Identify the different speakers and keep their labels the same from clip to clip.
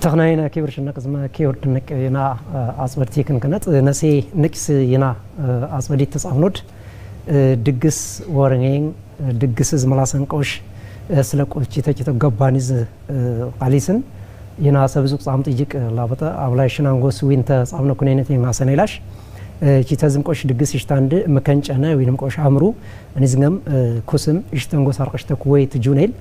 Speaker 1: تغنينا كيورش نقزما كيورد نك ينا أصبرتيكن كنت نسي نكس ينا أصبرتي تصعنود دقس ورنين دقس زملاسن قوش سلك وشيتا شيتا قبانيز قاليسن ينا سبزوق صامت يجيك لابطة أولايشنا نقول وينتا صامنا كونينتي مع سنيلاش شيتا زم قوش دقس يشتاند مكانش أنا وينم قوش عمرو نزغم كوسم يشتنقو سارقشتا كويت جونيل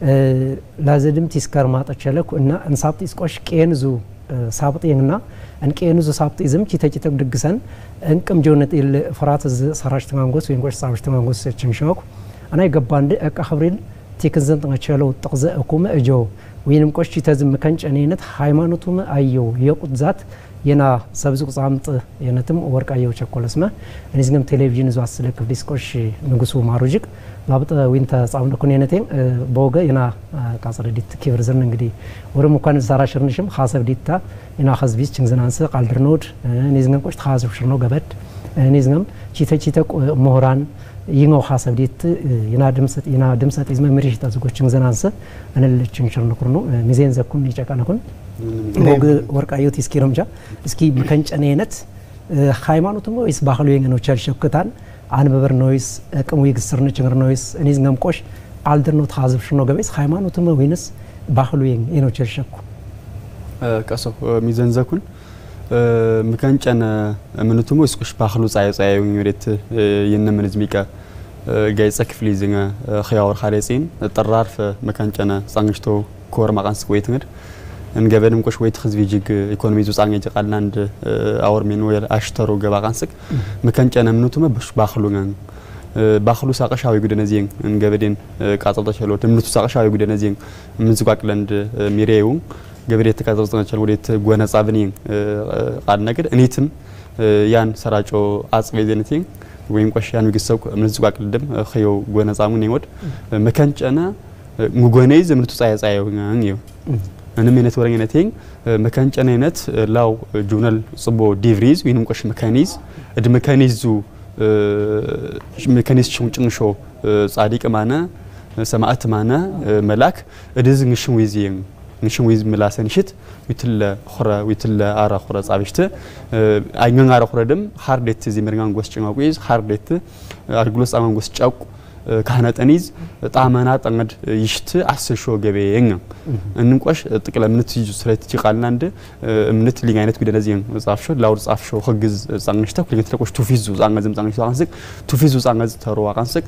Speaker 1: لازم تذكر ما تشلك إن نصابت إسقاش كينزو سابطيننا أن كينزو سابط إزم كي تجي تبدأ جسن إنكم جونت الفرات سراج تمانغوس وينقوش سراج تمانغوس تشمشوك أنا يقبان كخبرين تيكنزن تنشلو تقزأ حكومة أجو وينمكوش كي تزم مكانش أنينت حيمانوتهم أيو يقود ذات ينا سبزوق صامت ينتم ورك أيو شكل اسمه نزغم تلفزيون زواسلك ديسكوش نقصو ماروجيك لابد وينتا صامنا كونينتين بوغا ينا كاسر ديت كيفرزن انغدي ورم كان زاراشرنشم خاصب ديتا ينا خزبيس چنزنانس قالدرنود نزغم كوش خاصب شرنو غبد نزغم چيتا مهران ينو خاصب ديت ينا دمست ازما مريشتا زغو چنزنانس انا لچنشرنو كرنو ميزين زكون يچقانكون بوغ ورك ايوت اسكيرمجا اسكي مكنچ انينت ሃይማኖቱም ወይስ ባህሉ የነው ቸርሽከታን አንበበር ነውስ አቅሙ ይግስርነ ጭምር ነውስ እኔዝ ነምቆሽ አልደርኖ ታዝብሽ ነው ገበይስ ሃይማኖቱም ወይንስ ባህሉ የነው ቸርሽኩ
Speaker 2: ቀሶ ሚዘንዘኩን ምከንጨነ ምንቱም ወይስ ኩሽ ባህሉ ጻይጻይ ወይት የነምንዝ ሚቃ ጋይጻ ክፍሊ ዝኛ ኺያወር ኻለጺን ጥራርፍ መከንጨነ ጻንግሽቶ ኮር ማቃንስ ወይትንድ እንገበንም ቆሽ ወይት ህዝብ ይጅግ ኢኮኖሚ ዙጻን ይጅቃልና አንድ አወር ሚን ወይ አሽተሩ ገባቃንስቅ መከንጨነ ምኑቱም ባህሉን ባህሉ ሳቀሻዊ ጉደነዚን እንገበደን ቃጸልተቸሎ ምኑቱ ሳቀሻዊ ጉደነዚን ምንዝቋቅለንድ ሚሬው ገበደ ተቃጸልተቸሎ ወዴት ጎነጻብኒን ቃል ነገር እኔትም ያን ሰራጮ አጽበዘነቲን ወይም ቆሻን ይግሰው ምንዝቋቅልደም ኸዮ ጎነጻሙን ይወድ መከንጨነ ሙጎነይዝ ምኑቱ ጻያጻየው ነው أنا من التورين نتين مكان جنينت لاو جونال صبو ديفريز وينم قش مكانيز إد مكانيزو مكانيز شو صادق معنا سماعت معنا ملاك إدز نشون ويز ملاسن شت ويتل خرا ويتل عرا خرا صابشته أينغ عرا خرا دم خاردت زمرنغ غوس جناويز خاردت أرجلوس أمام غوس جاك كهنات أنيز طعمانات أنقد يشت أحسن شو جبيين إنكوش تكلم من تيجي سرعة تيجي قالنا عنده من تلي عينات كده نزين صافشو لاور صافشو خجز زعنشتك كل تلاقوش تفيزو زعنزم زعنشتو عنسك تفيزو زعنز تروى عنسك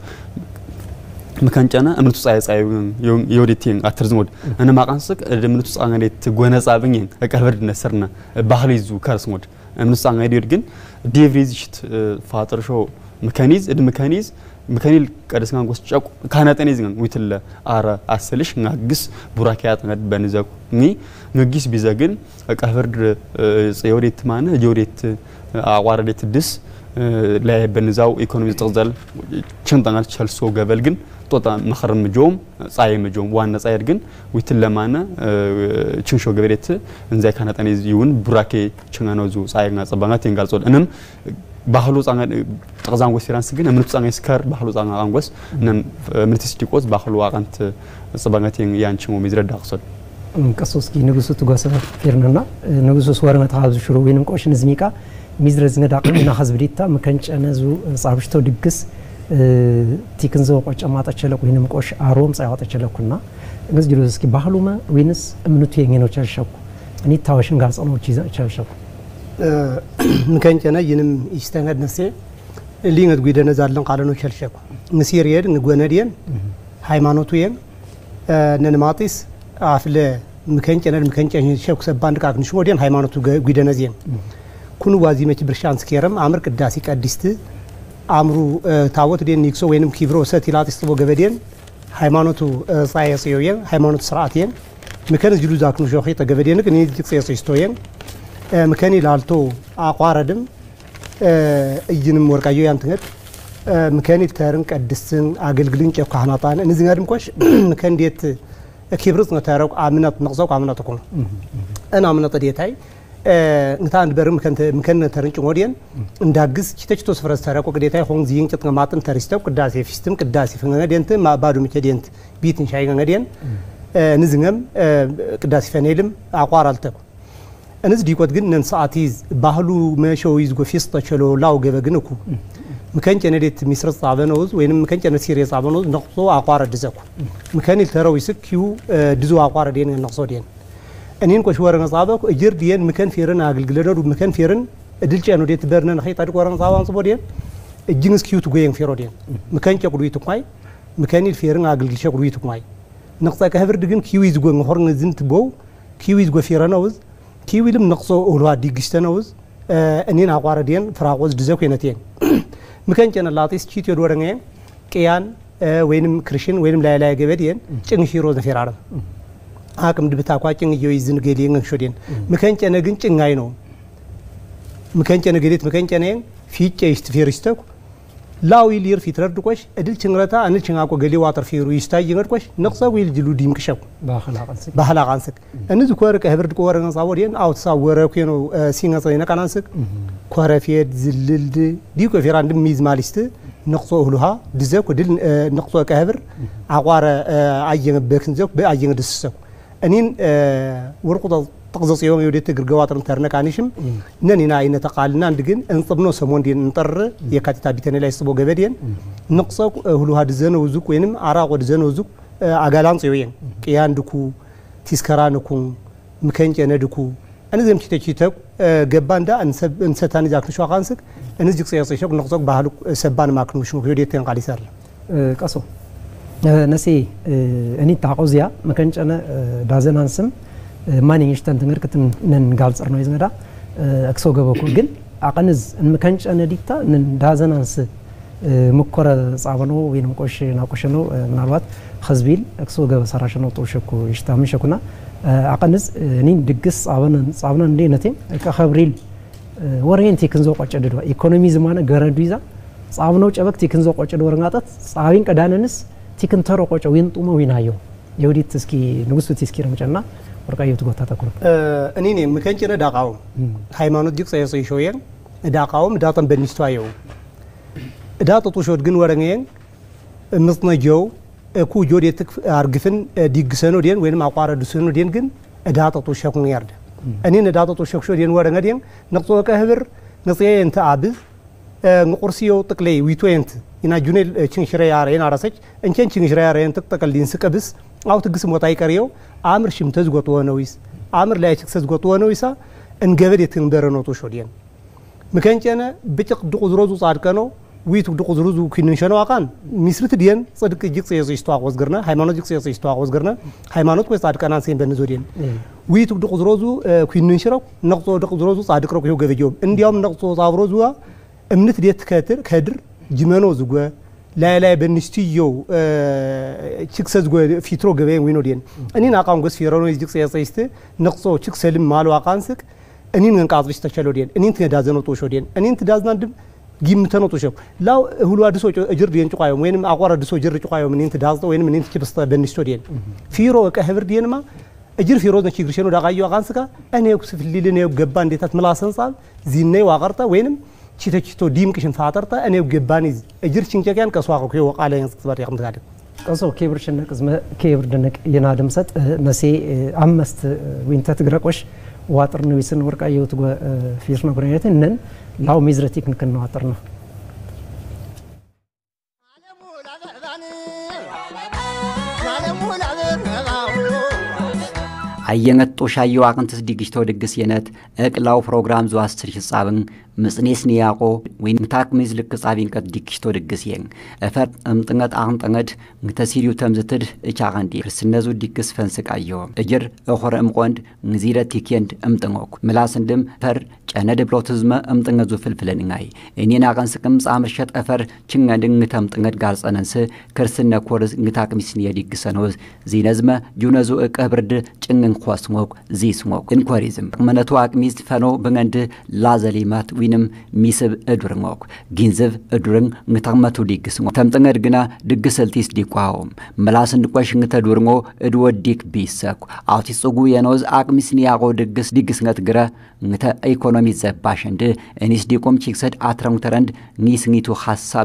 Speaker 2: مكان جانا من تصايز يوديتين أترزمود أنا ما عنسك من تصاعد جوانا صابين أكبر نسرنا بحريزو كارسمود من تصاعد يرجن ديفريزشت فاتر شو مكانيز مكانيل كارسنا غوس تشاك كانت انيزن ويتل ارا اسلش نغس براكيات ند بنزاك نغيس بيزاغن اكافر صيوريت مان جوريت اواردت دس لا بنزاو ايكونومي تغزل چنتانال چلسو غبلغن توتا مخرم جوم صاي مجوم وانا صاير غن ويتل لمانا چنشو غبريت انزاي كانت انيز يون براكي چنانوزو صايغنا صبانات ينغالصول انم ባህሉ ጻንጋ ተቀዛንጎስ ሲራንስ ግን ምንት ጻንጋ ስካር ባህሉ ጻንጋ አንጎስ ነን ምንት ሲቆስ ባህሉ አቃንት ጽባጋት ያንቺ ሞ ሚዝረዳ አክሰል ቀሶስኪ ንጉሱ ተጓሰ ፈርነና ንጉሱ ወርመት ሀዙ ሽሩ ወይንም ቆሽን ዝሚቃ ሚዝረዝ ነዳቅና ሐዝብዲታ መከንጨነዙ ጻብሽቶ ድግስ ቲክንዞ ቆጨማጣቸለቁ ወይንም ቆሽ አሮም ጻያጣቸለኩና እንግዲህ ጅሎስኪ ባህሉማ ወይንስ ምንቱ የኘነው ቸርሸኩ እኒ ታወሽን ጋር ጻኖች ይዛቸልሸኩ مكان جنا ينم يستعمل نفسه اللي نقول ده نزارلن قالنو شلشكو نسير يد نقولنا دين هاي ما نوتوين ننماطيس عفله مكان جنا شكو سبان كاك نشوف دين هاي ما نوتو قيد نزين كونو وازي متى برشانس كيرم عمر كداسي كديست عمرو تاوت دين نيكسو وينم كيفرو ساتيلات استبو قبدين هاي ما نوتو صايصيوين هاي ما نوتو سرعتين مكان جلو زاك نشوفي تقبدين كني صايصيستوين مكاني لالتو أقواردم يجنم ورقايو يانتنت مكاني تارن كدسن أقلقلين كيف كهناتان نزينارم كوش مكان ديت كيبرز نتارك عملت نقصاق عملت تكون أنا عملت ديتاي نتان برم مكان تارن كموديان ندعس كتير توصفر تارك وكديتاي هون زين كتير ماتن تاريستو كداسي فيستم كداسي فينا دينت ما بارو متدينت بيتن شاي عنا دين
Speaker 3: نزنهم قداس فنيلم أقارلتكم أنز ديكوت جن نساعتيز بحلو ما شو يزقو فيستا شلو لاو جبا جنكو مكان كان ريت مصر صعبانوز وين مكان كان سيريا صعبانوز نقصو أقار دزاكو مكان التراوي سكيو دزو أقار دين النقصو دين أنين كوش ورنا صعبك أجر دين مكان فيرن عقل جلنا ومكان فيرن أدلش أنو ديت برنا نخيط أدك ورنا صعبان صبوا دين الجنس كيو تقوين فيرو دين مكان كقولي تقاي مكان الفيرن عقل جلش قولي تقاي نقصك هفر دين كيو يزقو مهرن زنت بو كيو يزقو فيرناوز كيو يلم نقصو أولاد ديجستانوز أنين أقار دين فراغوز دزاكو ينتين مكان كان اللاتيس تشيت يدورنين كيان وينم كريشن وينم لا لا جبدين تشين شيروز في العالم هاكم دبتا كواتشين يويزن جديين شودين مكان كان جن تشين عينو مكان كان جديد مكان كان في تشيست في ريستك لا ويلير في ترد كوش أدل تشنغرتا أنا تشنغاكو جلي واتر في رويستا ينغر كوش نقصا ويل جلو ديم كشاو بحلا قانسك أنا ذكرك هبرد كورنا صاورين أو تصور كينو سينغا صينا كنانسك كورا فيد زللد ديكو في راندم ميز ماليست نقصو هلوها دزاكو دل نقصو كهبر عقارة عيّن بكنزوك بعيّن دسسو أنين ورقة تقصص يوم يوديت جرجواتر انترنا كانيشم نني ناي نتقالنا ندقن انصبنو سمون دين نطر يكاتي بيتنا لا يسبو جبدين نقصو هلوها دزانو وزوك وينم عراق ودزانو وزوك عقالان صيوين كيان دكو تيسكرانكم مكان جندكو أنا زي مشيت شيتك جبان ده أنستاني ذاك شو أقانسك أنا زيك سياسي شو نقصك بحالك سبان ما كنوش مخيودي تنقالي سر
Speaker 1: كاسو نسي أني تعوزيا ما كانش أنا دازن هنسم ماني يشتن تنقر كتن ننقال صرنا يزمدا أكسو جبكو جن أقنز إن ما كانش أنا ديكتا إن دازن هنس مكورة صعبانو وين مكوش ناقوشنو من الوقت خزبيل أكسو جب سراشنو توشكو يشتامي شكونا أقنز نين دقس صعبنا ندينتين كخبريل ورين تيكنزو قاچ ددوا ايكونومي زمانه غردويزا صعبنو چبك تيكنزو قاچ دورنغاتت صعبين قداننس تيكن ترو قاچ وين طومو وينايو يوديت تسكي نغسو تسكي رمچنا ورقايو تغوتا تكرو
Speaker 3: انيني مكنچنا داقاو ሃይማኖት ጅቅ ሰይሰይ ሾየን ዳቃውም ዳተን በኒስቷየው ዳተቱ ሾድ ግን ወረንየን ምስነጆው እኩ ጆዴት አርግፍን ዲግሰኖ ዲን ወይንም አቋረዱሰኖ ዲን ግን ዳተቱ ሸኩን ያርደ أنين داتا توشكشو دين ورنا دين نقطة كهبر نصيه أنت عبد نقرسيو تقلي ويتوينت إنا جونيل تشنشري عارين عرسج إن كان تشنشري عارين تقل دين سكبس أو تقسم وطاي كريو عامر شمتز قطوة نويس عامر لا يشكسز قطوة نويسا إن جبر يتنبرنو توشو دين مكان كنا بتق دقزروزو صار كانوا ويتو دقزروزو كنشانو أكان مصر تدين صدق جيك سياسي استواق وزجرنا هايمانو جيك سياسي استواق وزجرنا هايمانو كويس صار كنا سين بنزودين ويتو دقزروزو كنشرو نقطة دقزروزو صادق روك يو جفيجوب إنديام نقطة صابروزوا أمنت ديت كادر جمانو زوجة لا بنستيو تشكسز جو فيترو جبين وينو دين أني ناقام قص فيرانو يجيك سياسي است نقطة تشكسلم مالو أكانسك أني نقاط بيستشلو دين أني تدازنو توشو دين أني تدازنا دم جيم تنو توشو لا هو أدسو أجر دين تقايم وين ما أقوى أدسو أجر تقايم منين تدازنا وين منين تكبست بنستو دين فيرو كهفر دين ما أجر فيرو نشيك رشانو دعايو أكانسك أنا يكسف الليل أنا يجبان ديتات ملاسن صال زينة وعقرتا وينم شيء ديم كشن فاترتا أنا يجباني أجر شينك كان كسواقو كيو على ينصبر يقوم تقدر
Speaker 1: قصو كيبر شنك زم كيبر دنك ينادم ست نسي عمست وين تتقرقش واتر نويسن ورقا يوتقو فيرنا برينيتن نن لاو ميزرتيك نكن واترنا
Speaker 4: عينت توشايو عقنتس ديجيتو دقس ينت اقلاو بروغرام زو استر حسابن مصنيس نياقو وين تاك ميزلك صابين قد ديجيتو دقس ين افر امطنت اغنطنت متسيريو تمزتد اچاغاندي كرسنزو ديكس فنسك ايو اجر اخر امقوند نزيره تيكيند امطنوك ملاسندم فر ጫነ ደብሎትዝመ እምጥንገዙ ፍልፍለንጋይ እኔና ቀንስቅም ጻምርሸት አፈር ችንጋንድን ተምጥንገድ ጋርጸነንስ ከርስነ ኮርዝ እንግታቅሚስን የዲግሰኖዝ ዚነዝመ ጁነዙ እቀብርድ ጭንግን ኳስሞክ ዚስሞክ እንኳሪዝም መነቱ አቅሚስ ፈኖ በእንድ ላዘሊማት ዊንም ሚስብ እዱርሞክ ጊንዝብ እዱርን እንግታመቱ ዲግስሞ ተምጥንገድ ግና ድግሰልቲስ ዲቋውም መላስን ቋሽ እንግተዱርሞ እድወዲክ ቢሰክ አውቲስ ጹጉ የኖዝ አቅሚስን ያቆ ድግስነት ግረ እንግተ ኢኮኖሚ ዘባሽንድ እኒስ ዲቆም ቺክሰድ አትረንግ ተረንድ ኒስኒቱ ሐሳብድ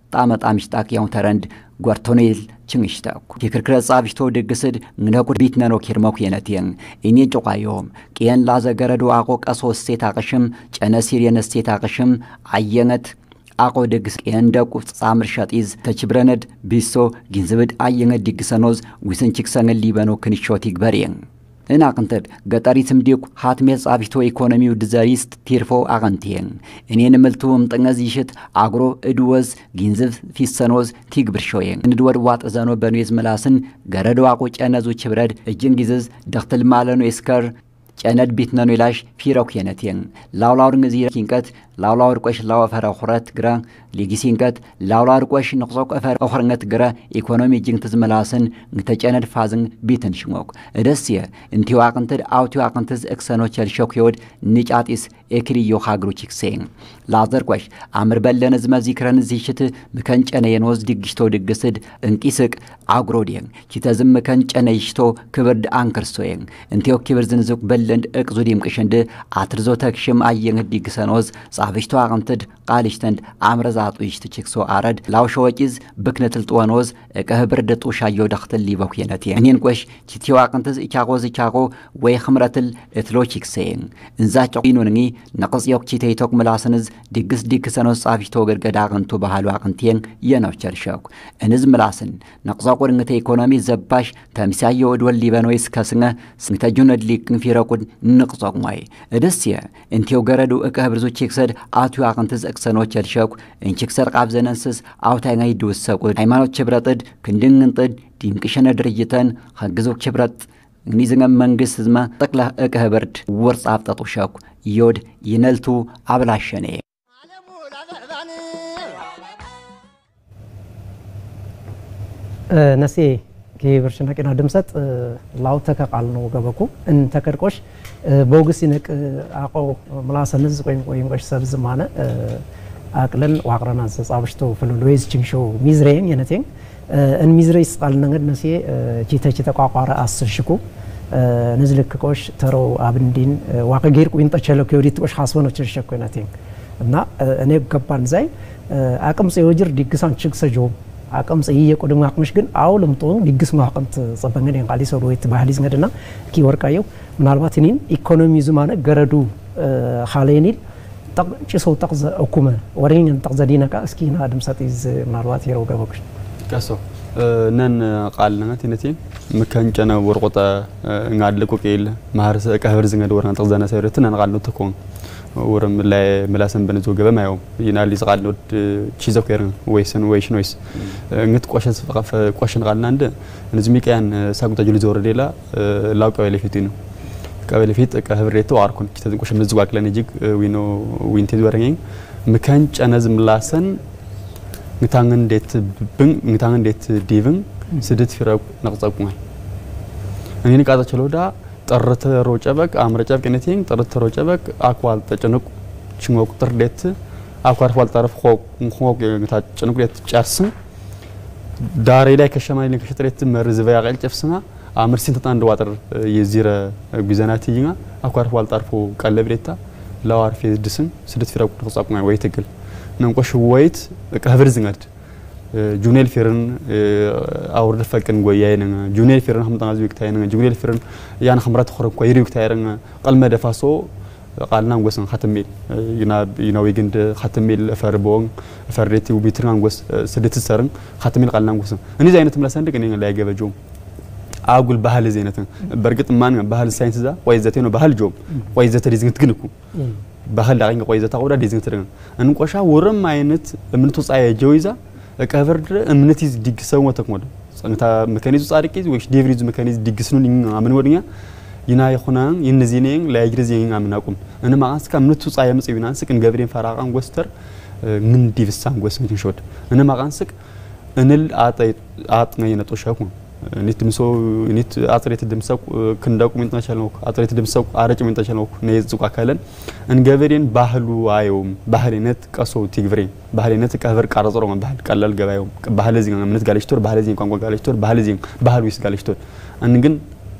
Speaker 4: ጣመጣ ምሽጣቅ ያው ተረንድ ጓርቶኔል ችንሽታኩ የክርክረ ጻብሽቶ ደግስድ ንነቁድ ቢት ነኖ ኪርመኩ የነቲን እኔ ጮቃዮም ቂያን ላዘገረዱ አቆ ቀሶ ስቴት አቅሽም ጨነሲር የነስቴት አቅሽም አየነት አቆ ደግስ ቂያን ደቁ ጻምር ሸጢዝ ተችብረነድ ቢሶ ግንዝብድ አየነት ድግሰኖዝ ዊስንቺክ ሰንል ሊበኖ ክንሾት ይግበሪን እና ቅንተድ ገጠሪትም ዲቁ ሀትሜል ጻብሽቶ ኢኮኖሚው ድዘሪስት ቲርፎ አቀንቲን እኔን ምልቱ ምጥነዝ ይሽት አግሮ እድወዝ ግንዝብ ፊሰኖዝ ቲግብርሾየን እንድወድ ዋጥ ዘኖ በኑዝ መላስን ገረዶ አቆ ጨነዙ ችብረድ እጅን ግዝዝ ደክተል ማለኑ እስከር ጨነድ ቢትነኑ ይላሽ ፊሮክ የነቲን ላውላውር ንዚር ኪንቀት ላውላውር ቆሽ ላወፈረ ኹረት ግራ ሊጊሲንቀት ላውላውር ቆሽ ንቅሶቅ አፈር አኽርነት ግራ ኢኮኖሚ ጅንት ዝመላስን ንተጨነድ ፋዝን ቢትን ሽሞክ እደስየ እንቲው አቅንተድ አውቲው አቅንተዝ ኤክሰኖች ያልሾክ ይወድ ንጫጢስ ኤክሪዮ ሃግሩቺክ ሴን ላዘር ቆሽ አምር በለነ ዝመዚክረን ዚሽት ምከንጨነ የኖዝ ድግሽቶ ድግስድ እንቂስቅ አግሮዲን ኪተዝም ምከንጨነ ይሽቶ ክብርድ አንከርሶየን እንቲው ክብር ዝንዝቅ በለንድ እቅዙዲም ቅሽንድ አትርዞ ተክሽም አየን ድግሰኖዝ ጻብሽቶ አቅንተድ ቃልሽተንድ አምረዛጡ ይሽትችክሶ አረድ ላውሾወጪዝ ብክነትል ጦኖዝ እቀህብር ደጡሻዮ ደክተል ሊበኩ የነቲ እኔን ቆሽ ቺቲው አቅንተዝ ኢቻቆዝ ኢቻቆ ወይ ኽምረትል እትሎቺክ ሴን እንዛጭ ቂኑንኒ ነቅጽ ዮክቺቴይቶክ ምላስንዝ ድግስ ድግሰኖዝ ጻብሽቶ ገርገዳ አቅንቱ ባህሉ አቅንቴን የነውቸርሸኩ እንዝ ምላስን ነቅዛቁድ እንተ ኢኮኖሚ ዘባሽ ተምሳዮ ወድወል ሊበኖይስ ከስነ ስንተጁነድ ሊቅን ፊረቁድ ንቅጾቅ ማይ እደስየ እንቲው ገረዱ እቀህብር ዙቺክሰድ አቱ አቅንተዝ ኤክሰኖች ያልሸኩ እንቺክሰር ቃብዘነንስስ አውታይናይ ድውሰቁ ሃይማኖት ችብረጥድ ክንድንንጥድ ዲንቅሸነ ድርጅተን ኸግዞክ ችብረጥ እንይዝንገ መንግስት ዝማ ጠቅላ እቀህብርድ ወርጽ አፍጠጡ ሸኩ ዮድ ይነልቱ አብላሸኔ
Speaker 1: ነሴ ከብርሽና ቀና ድምሰጥ ላው ተከቃል ነው ገበኩ እን ተከርቆሽ ቦግስ ይነቅ አቆ ምላሰንዝ ቆይም ቆሽ ሰብዝ ማነ አቅለን ዋቅረና ጻብሽቶ ፍሉሎይዝ ቺንሾ ሚዝሬን የነቴን እን ሚዝሬስ ቃል ነገር ነሴ ቺተች ተቋቋረ 10 ሽኩ ነዝልክ ቆሽ ተሮ አብንዲን ዋቀጌር ቁንጣ ቸለክ ይወዲት ቆሽ ሐስበኖ ቸሸኩ የነቴን እና እኔ ገባን ዛይ አቅም ጽዮጅር ዲግሳን ችግሰጆ አቅም ጽይ የቆደም አቅምሽ ግን አውልምጦ ዲግስ ማቅምት ጸበንገን ቃሊ ሰው ወይት ባህሊዝ ገደና ኪ ወርቃየው ምናልባት እኔን ኢኮኖሚ ዝማነ ገረዱ ሐሌኒል ጠቅጭ ሰው ጠቅዘ እኩመ ወሬን ጠቅዘዲነካ እስኪና ድምሰጥይዝ ምናልባት ይረው ገበኩሽ
Speaker 2: ቀሶ ነን ቃልና ተነቲ መከንጨና ወርቆጣ እንጋልቁ ቄል ማህርሰ ቀህብር ዝንገድ ወርና ጠቅዘና ሰይረትን አንቃልኑ ተኮን ወረም ላይ መላሰን በነዞ ገበ ማየው ይናል ይስቃል ነው ቺዘው ከረን ወይስን ወይሽ ኖይስ እንት ቆሸስ ፈቀፈ ቆሽን ቃልና እንደ እንዝሚቀያን ሳቁጣ ጁሊ ዞር ሌላ ላውቀው ለፊት ነው ቀበለ ፊት ቀህብሬቱ አርኩን ኪተን ቆሽ ምዝጓ አክለን እጅግ ዊኖ ዊንቴዝ ወረኝ መከንጨና ዝምላሰን ንታንገን ዴት ብን ንታንገን ዴት ዲቭን ስድት ፍራው ነቅጸቁማይ እኔ ቃጣ ቸሎዳ ጥርት ሮጨበቅ አምረጨብ ከነቲን ጥርት ሮጨበቅ አኳል ተጨነቁ ችሞ ቁጥር ዴት አኳር ፋል ጠረፍ ኾቅ የታጨነቁ ዴት ጫርስም ዳሬ ላይ ከሸማይ ላይ ከሽጥሬት መርዝበ ያቀል ጨፍስማ አምር ሲንተታ እንደዋጥር የዚረ ጉዘናቲኛ አኳር ፋል ጠርፎ ቀለብሬታ ላዋር ፌድስም ስድት ፍራው ተጻቁማይ ወይ ትግል ነንቆሽ ወይት ቀህብር ዝንገድ ጁኔል ፊርን አውርድ ፈቅን ጎያይነ ጁኔል ፊርን ሐምጣናዝ ወቅታይነ ጁኔል ፊርን ያን ኸምራት ኸረብ ኮይሪ ወቅታይረን ቀልመ ደፋሶ ቃልና ወስን ختميل ينا ويجند ختميل فربون فريتي وبيتران وس سدت سرن ختميل قالنا وسن اني زي አይነት ምላስ እንደገና ላይ ያገበጆም አጉል ባህል ዘይነትን በርግጥ ማን ባህል ሳይንስ ዛ ወይ ዘቴ ነው ባህል ጆም ወይ ዘተ ዲዝግት ግንኩ ባህል ዳኝ ቆይ ዘታ ወዳ ዲዝግት ደን እንቆሻ ወረም አይነት ምንቱ ጻየ ጆይዛ እቀብርድ እምነቲዝ ዲግሰው ወተክሞደ ጸንታ መካኒዙ ጻድቂዝ ወይስ ዴቭሪዝ መካኒዝ ዲግስኑን አምን ወድኛ ይና ይኹናን ይንዚኔን ላይግሪዝን አምናቁም እነ ማአስካ ምንቱ ጻየ መጽቢናን ስቅን ገብሬን ፈራቃን ወስተር ምን ዲቭሳን ወስ ምን ሾድ እነ ማቃንስቅ እንል አጥነኝ ነጦሻኩ ኒትምሶ ኒት አጥሬት ድምሰው ክንዳቁ ምን ተቻለው አጥሬት ድምሰው አረጭ ምን ተቻለው ነይዝቁ አካለን እንገበሬን ባህሉ አየውም ባህልነት ቀሶ ቲግብሬን ባህልነት ቀበር ቀረጽሮ ባህል ቀላል ገባየው ባህል እዚህ ምንት ጋለሽቶር ባህል እዚህ ቋንቋ ጋለሽቶር ባህል እዚህ ባህል ዊስ ጋለሽቶር እንግን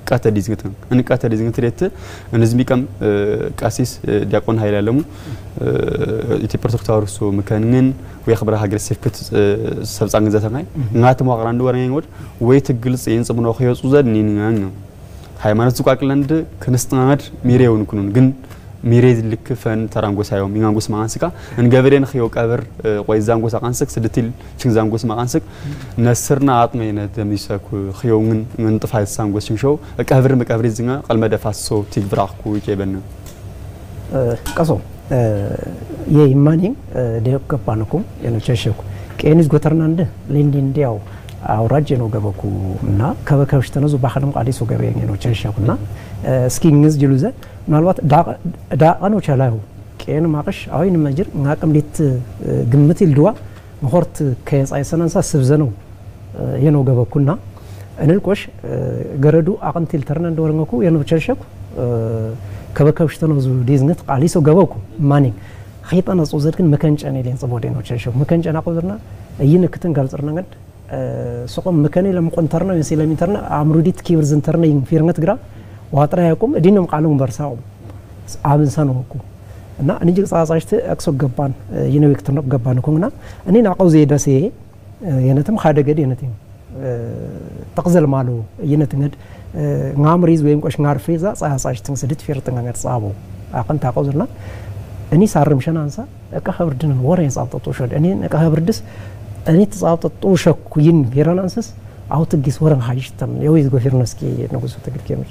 Speaker 2: እንቃተ ዲዝግት ሬት እንዝሚ ቀም ቃሲስ ዲያቆን ኃይል ያለሙ ኢትዮጵያ ኦርቶዶክስ ተዋሕዶ መከንን ወይ خبره ሀገር ሲፍክት ሰብጻን ገዘተናይ እናት መዋቅር አንድ ወረኛ ወድ ወይ ትግልጽ የንጽምኖ ኸይጹ ዘድ ኒኒናን ነው ሃይማኖት ዙቃቅለንድ ክንስጥናድ ሚሬውን ኩኑን ግን ሚሬዝ ልክ ፈን ተራንጎ ሳይው ሚንጋንጎስ ማንስካ እንገበሬን ኸዮ ቀብር ወይ ዛንጎስ አቃንስክ ስድትል ችን ዛንጎስ ማንስክ ነስርና አጥመይነ ደሚሰኩ ኸዮውን ምን ጥፋይ ሳንጎስ ሽንሾው ቀብር መቀብር ዝንጋ ቀልመደፋሶ ቲግብራኩ ይጨበነ
Speaker 1: ቀሶ የኢማኒን ደብ ገባንኩም የነቸሸኩ ቄኒዝ ጎተርና እንደ ለንዲ እንዲያው አውራጅ ነው ገበኩ እና ከበከብሽ ተነዙ ባህልም ቃዲሶ ገበየኝ ነው ቸሸኩና እስኪ እንዝ ጅሉዘ ምናልባት ዳቀኖ ቻላው ቄን ማቅሽ አይን መጅር ናቀም ሊት ግምት ይልድዋ መሆርት ከጻይ ሰናንሳ ስብዘ ነው የነው ገበኩና እንልቆሽ ገረዱ አቅንቲል ተርና እንደወረንኩ የነው ቸሸኩ ከበከብሽ ተነዙ ዲዝነት ቃሊሶ ገበኩ ማኒ ኸይጣና ጾዘድ ግን መከንጨኔ ሌን ጽቦዴ ነው ቸሸኩ መከንጨና ቆዝርና እይንክትን ገልጽርና ገድ سقم مكاني لما قنترنا ينسلم ينترنا عمروديت كيبر زنترنا ينفيرنت جرا وهاترا يقوم دينهم قالهم برساهم عابن سانوكو نا نيجي صاصاشت اكسو غبان ينويك تنق غبان كونا اني ناقو زي دسي ينتم خادغد ينتم تقزل مالو ينتند غامريز ويم قش غارفيزا صاصاشتن سدت فيرتن غات صابو اقن تاقوزنا اني سارمشن انسا اكخبردن ورين صابطو شد اني اكخبردس أني تصابت توشك وين فيرانسس أو تجلس ورا حاجتهم يويز غفيرنسكي نقص تقول كيمر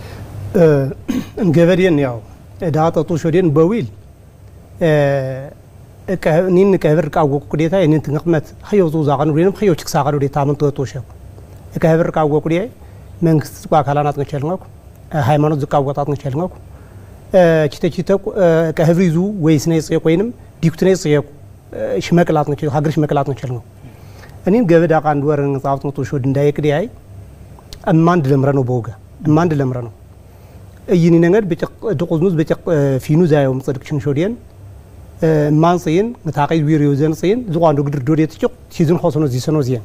Speaker 3: نجبرين ياو دعات توشودين بويل نين كهبر كأوجو كديتا إن تنقمت خيو زوجان ورينم خيو شخص عقار وديتا من توشك كهبر كأوجو كديه من سقى كلامات نشلناك هاي ما نزق كأوجو تات نشلناك كتة كهبريزو ويسنيس يقينم ديكتنيس يق شمكلات نشيل هاجر شمكلات نشيلنا أنين جبت أقان دوار نصابت نتوشود ندايك دياي أمان دلمرانو بوجا أمان دلمرانو يني نعد بتق دقوزنوز بتق فينو زايوم صدق شنشودين مان صين نتاقي ويريوزين صين زوان دقدر دوريت تجق سيزون خاصنا زيسانو زين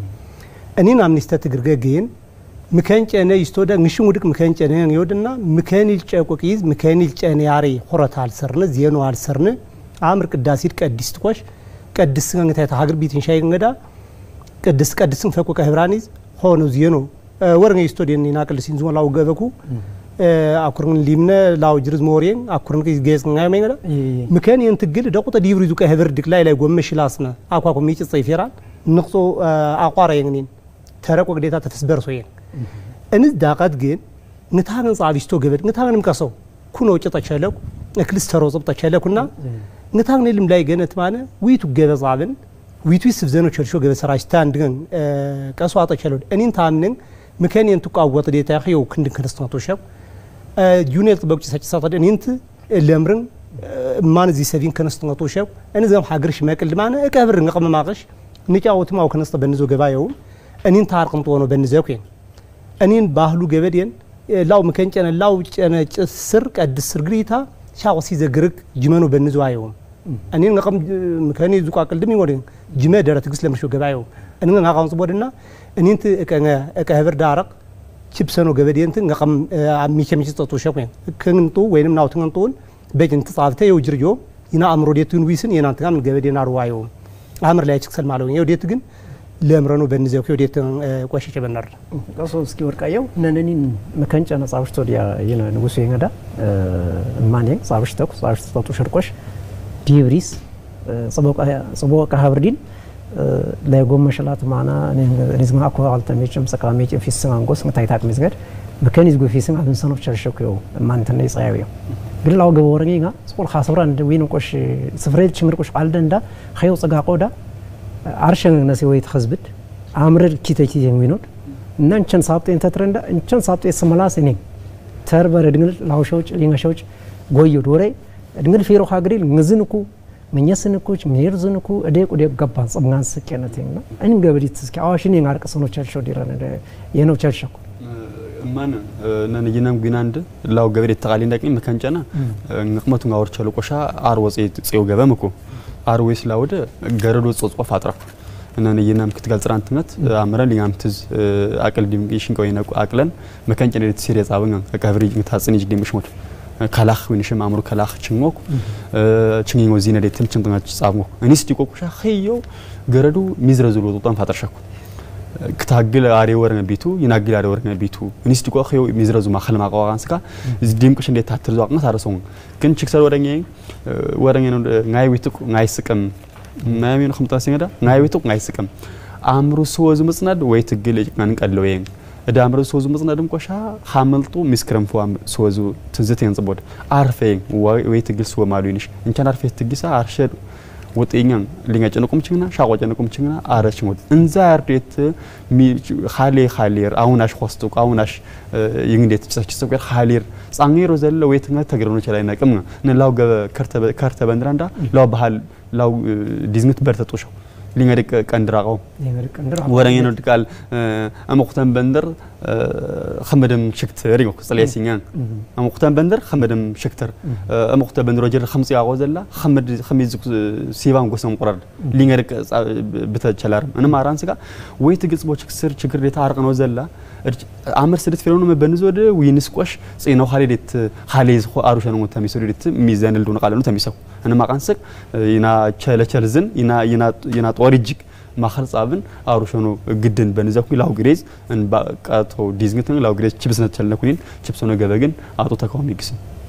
Speaker 3: أنين عم نستتجرجع جين مكان أنا يستودا مشون ودك مكان أنا يودنا مكان الشاكوكيز مكان الشاني عاري خرط على سرنا زينو على سرنا عامر كداسير كدستقوش كدسن عن تحت هاجر بيتين شيء عندها كدسن فكوا كهبرانيز هونو زينو ورنا يستودين ناكل سينزون لاو جافكو أكورن ليمنا لاو جرز مورين أكورن كيس جيس نعم عندها مكان ينتقل دقوة ديفريزو كهبر دكلا إلى قوم مشلاسنا أكوا كمية صيفيرات نقصو أقوار يعنين تركوا قديتا تفسبر سوين أنز داقات جين نتهان صعب يستو جبر نتهان مكسو كونو تشالك أكلس تروزب تشالك كنا نتهان اللي ملاي جنت معنا ويتو جبر صعبن ويتو يسفزنو تشرشو جبر سراجتان دين كسوات تشالود أنين تامنين مكان ينتوك أوقات ديتا خيو كندن كنستان توشاب جونيل تبغى تسحب ساطر أنينت اللي أمرن ما نزي سفين كنستان توشاب أنا زم حاجرش ماكل معنا كابر نقم معاش نيجاوت ما وكنست بنزو جبايو أنين تارقم توانو بنزوكين أنين باهلو جبرين لاو مكان كان لاو أنا سر قد السرقريتها شاوسي زجرك جمانو بنزو عيوم أنين نقم مكاني زوق أكل دمي ورين جماع دارت تقص لما شو جبايو أنين نقام صبورنا أنين كهبر دارق شبسانو جبرين نقم ميشة تطوشين كنتو وينم ناو تنتون بيجن تصافته يوجرجو ينا أمر ديتون ويسن ينا تكمل جبرين أروعيو أمر لا يشكل معلومين يوديتجن لامرانو بنزوك يوديت قواشي كبنر.
Speaker 1: قصو سكيور كايو ننني مكانش أنا صابشتو ديا ينا نقصو ينعدا مانيك صابشتو تشركوش ديوريس صبوك كهبردين لا يقوم مشلات معنا نزمع أكو على تميشم سكاميش في السنة نقص متايتات مزجر مكان يزقو في السنة عشان صنف تشرشوكيو مان تني صعيبيو قل له جوارنينا سقول خاصبران وين نقص سفريل شمركوش قالدن دا خيو صقاقو دا عرشان نسوي تخزبت عمر كيتا يمينون نانشان صابت انت ترندا انشان صابت اسملاس اني تربر دغل لاوشوچ لينغشوچ غويو دوري دغل فيرو خاغري نزنكو منيسنكوچ ميرزنكو اديق وديق غبان صبغان سكينتين ان غبريت سكي اوشني نارق سنو چلشو ديرن ينو چلشكو
Speaker 2: مان نان ينام غيناند لاو غبريت تقالي ندقي مكانچنا نقمتو غاورچلو قشا اروصي صيو غبمكو አርዌስ ላውደ ገረዶ ጾጾ ፋጥራ أنا ينام كتقال ترانتمت عمرا لي عمتز أكل ديمقيشين كوينا أكلن ما كان جنريت سيريس عابنا كهفري متحسن يجدي مش مود كلاخ وينشم عمرو كلاخ تشموك تشمين وزينة ديتم تشمتنا تصابموك أني ستيكو كشا خيو جردو ميزرزولو طبعا فاترشكو كتاجل عاري ورنا بيتو يناجل عاري ورنا بيتو أني ستيكو خيو ميزرزو ما خلنا قوانين سكا زديم كشن ديت هترزو عقنا ثارسون كن شكسر ورنا نعي ويتوك نعي سكم ما يمين خمسين هذا نعي ويتوك نعي سكم عمرو سوز مسند ويتجل عنك اللوين إذا عمرو سوز مسند مكوشا حملتو مسكرم فوام سوزو تزتين زبود عارفين ويتجل سو مالوينش إن كان عارفين تجلسه عارشة وتيجان لينج جنوكم تشينا شاقو جنوكم تشينا عارش مود إنزار ديت مي خالير أوناش خواستوك أوناش ينجدت تسوق خالير سانغير وزل ويتنا تجربنا شلائنا كم نلاو كارت بندراندا لو بحال لو ديزنت برتاتوشو لينغريك كاندراغو وراني نودكال امقتن بندر خمدم شكتر ريغو صليسينان امقتن بندر خمدم شكتر امقتن بندر وجر خمس ياغو زلا خميز سيبان غوسم قرار لينغريك بتچلار انا مارانسكا ويت گص بوچ سر چكر دي تارقنو زلا عمر سدت فيلونو مبنزود وينسقوش صينو خالدت خاليز خو اروشنو تميسودت ميزان الدون قالنو تميسو انا ماقانسك ينا چلچلزن ينا طوريجك ما خلص ابن اروشنو گدن بنزاكو لاو غريز ان باقاتو ديزنتن لاو غريز چبسنت چلنكوين چبسونو گبگن اطو تاكوميكس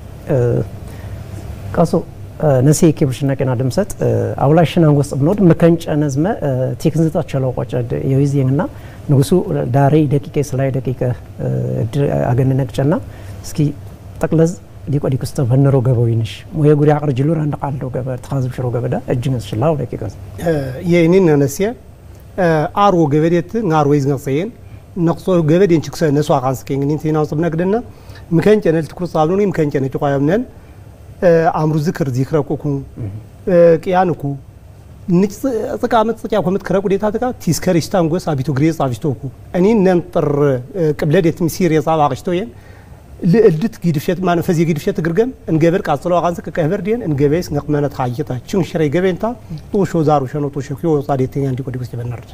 Speaker 1: قاسو نسي كيبشنا كنا دمسات اولايشنا نغص بنود مكنچ انزمه تيكنزتا چلو قوچ يويزينا نغسو داري دقيقه سلاي دقيقه اگننكچنا اسكي تقلز ديكو ديكوست بنرو گبوينش موي غوري اقر جلور عند قالو گب تخازب شرو گبدا اجنس شلاو دقيقه
Speaker 3: يينين نسيا ارو گبديت نارويز نسين نقصو گبدين چكس نسو قانسكين نينتينا صبنگدنا مكنچنل تكرو صابنوني مكنچنل تقايمنن عمرو ذكر ذكركم كيانكو نيت تقامت تقا كومت كرقو ديتا تقا تيسكريشتان غوس ابيتو غريس ابيتوكو اني ننطر قبلديت مسير يصاب اقشتوين لدت قيدفشت ما نفذ قيدفشت غرغم انغبر قاصلو غانسك كهبر دين انغبيس نقمنت حاجتا چون شري غبنتا توشو زارو شنو توشو كيو صاديتين عندي كودي بنرد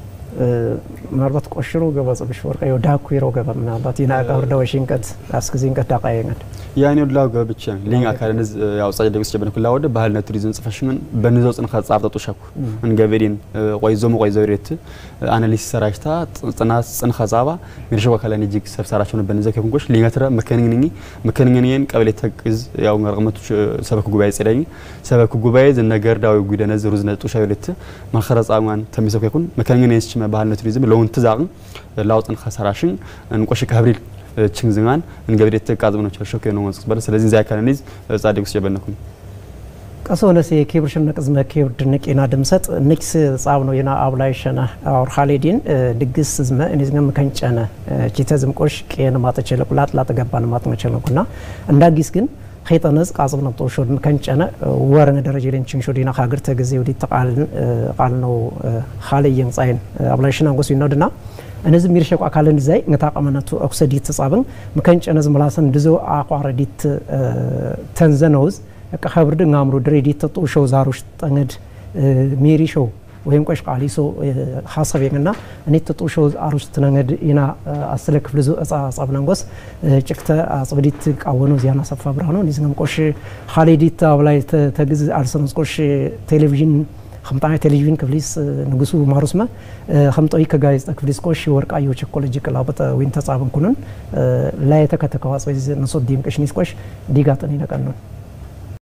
Speaker 3: مربط قشرو غبا صبش ورقه يوداكو يرو غبا منابات ينا قاوردا وشينكت اسكزينكت داقاينت يعني
Speaker 2: ودلاو غبچ لين اكارنز ያው ጻደ ደስ ጀበነ ኩላ ወደ ባህልና ቱሪዝም ጽፈሽን በንዘው ጽንኻ ጻፍታ ሸኩ እንገበሪን ቆይዞም ቆይዘውሪት አናሊሲስ ሰራሽታ ጽናት ጽንኻ ጻባ ምርሽዋ ካላኒ ጂክ ሰብሰራቸው ነው በንዘው ከንጎሽ ሊንጋትራ መከንኝን ቀበሌ ተቅዝ ያው ngርቀመቱ ሰበክ ጉባኤ ጸዳኝ ሰበክ ጉባኤ ዘነገር ዳው ጉደነ ዝሩዝ ነጡ ሻይለት ማخرا ጻማን ተሚሰው ከኩን መከንኝን ይስችመ ባህልና ቱሪዝም ለውን ትዛቅን ላውጥን خسራሽን እንቆሽ ከብሪል ችንዝማን እንገብሬት ተቃዝብኖ ቸርሾከ ነው ወንስ በለ ስለዚህ ዛይ ካለኒዝ ጻድቅስ ጀበነኩኝ
Speaker 1: ቀሶነስ የኬብርሽን ነቅዝመ ኬብድ ንቂና ድምሰጥ ንክስ ጻብ ነው የና አብላይሸና አውር ኻሊዲን ድግስ ዝመ እንዝገም ከንጨነ ቺተዝም ቆሽ ቄን ማተቸለ ቁላት ላተገባን ማትመቸለኩና እንዳጊስ ግን خيطنز قاصبنا طوشود مكنچنا ورن درجه لنچن شودينا خاغر تگزي ودي تقالن قالنو خاليين صاين ابلايشنا غوس ينودنا انز ميرشق اكالن زي نتاقمناتو اوكسيديت تصابن مكنچنز ملاسن دزو اقوارديت تنزنوز كخبرد نامرو دريديت طوشو زاروش طند ميريشو وهم قش قاليسو حسابينا اني تطوشو اروش تنغد ينا اسلك فلزو اصابنانغوس چكتا اصبديت قاونو زيانا صفا برانو نيزم قش خالديت ابلاي تگز ارسنس قش تلفزيون خمطاي تلفزيون كفليس نغسو ماروسما خمطوي كغايز تكفليس قش ورقايو چيكولوجيكال ابط وين تصابن كونن لا يتكتكواس ويز نصديم قش نيس قش ديغاتني نقنن